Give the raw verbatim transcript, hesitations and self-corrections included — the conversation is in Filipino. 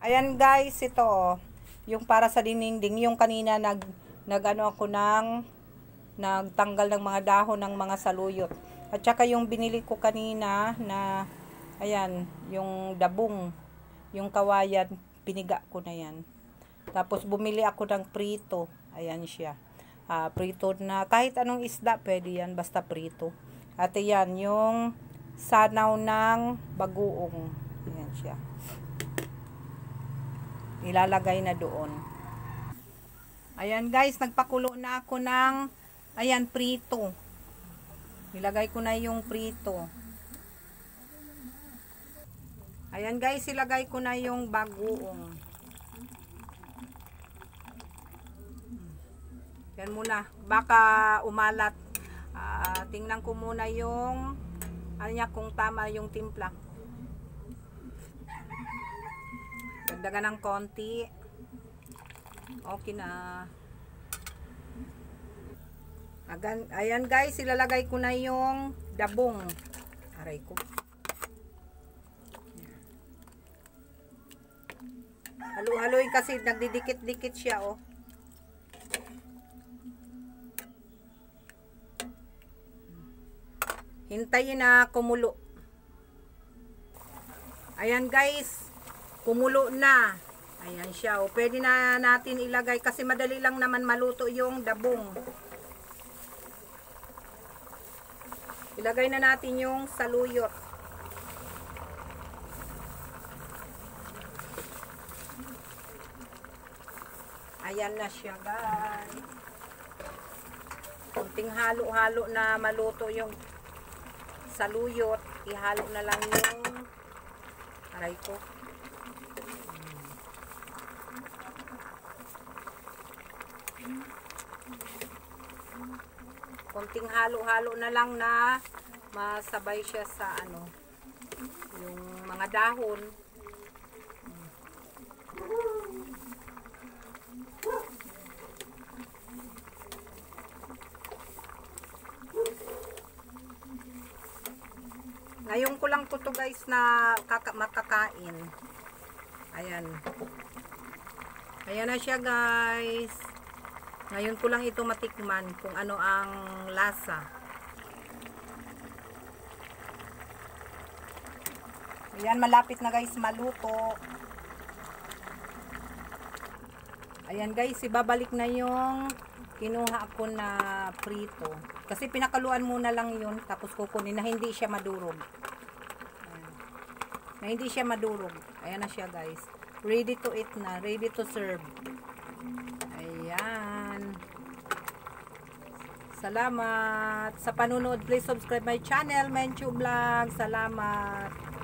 Ayan guys, ito oh, yung para sa dinding, yung kanina nag nagano ako ng nagtanggal ng mga dahon ng mga saluyot. At saka yung binili ko kanina na ayan, yung dabong, yung kawayan, piniga ko na yan. Tapos bumili ako ng prito. Ayan siya. Uh, prito na kahit anong isda pwede yan, basta prito. At ayan, yung sanaw ng bagoong. Ayan siya. Ilalagay na doon. Ayan guys, nagpakulo na ako ng ayan, prito. Ilagay ko na yung prito. Ayan guys, ilagay ko na yung bagoong. Yan muna. Baka umalat. Uh, tingnan ko muna yung ano niya, kung tama yung timpla. Dagdagan ng konti. Okay na. Agan, ayan guys, ilalagay ko na yung dabong. Aray ko. Halu-haluin kasi nagdidikit-dikit siya oh. Hintayin na kumulo. Ayan guys, kumulo na. Ayan siya. O, pwede na natin ilagay kasi madali lang naman maluto yung dabong. Ilagay na natin yung saluyot. Ayan na siya guys. Kunting halo-halo na maluto yung saluyot. Ihalo na lang yung aray ko. Konting halo-halo na lang na masabay siya sa ano, yung mga dahon. Ngayon ko lang po to guys na kaka makakain. Ayan. Ayan na siya guys. Ngayon ko lang ito matikman kung ano ang lasa. Ayan, malapit na guys maluto. Ayan guys, ibabalik na yung kinuha ko na prito. Kasi pinakaluan muna lang yun, tapos kukunin na hindi siya madurog. Ayan. Na hindi siya madurog. Ayan na siya guys. Ready to eat na, ready to serve. Ayan. Salamat sa panunood. Please subscribe my channel, Menchu Vlog. Salamat.